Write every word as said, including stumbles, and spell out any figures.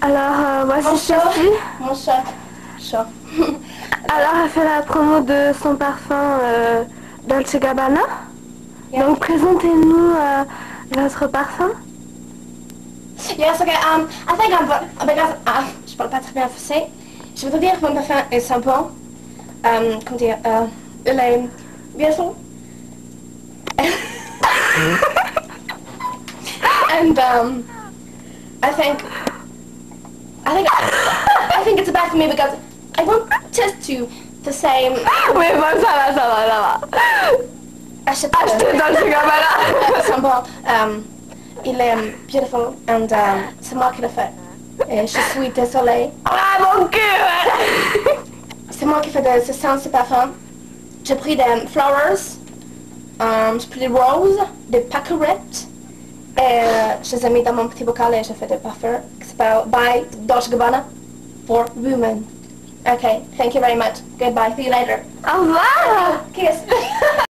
Alors, euh, voici Mon chat. Sophie. Mon chat. Chat. Alors, elle fait la promo de son parfum euh, Dolce Gabbana. Yeah. Donc, présentez-nous euh, votre parfum. Yes, okay, um, I think I'm, because, uh, je parle pas très bien français, je voudrais dire que mon parfum est sympa, um, comment dire, euh, il est beautiful, and, um, I think, I think, I think it's bad for me because I want just to, to say, Oui, bon, ça va, ça va, ça va. achète, Achetez Dolce Gabbana. euh, sympa, um, il est beautiful, and, um, c'est moi qui l'ai fait, et je suis désolée. Ah, mon cul. C'est moi qui fais de ce sens de parfum. J'ai pris des flowers, um, j'ai pris des roses, des paquerettes, et je les ai mis dans mon petit bocal et j'ai fait des parfums qui s'appellent By Dolce Gabbana for Women. Okay, thank you very much. Goodbye, see you later. Au revoir. Kiss.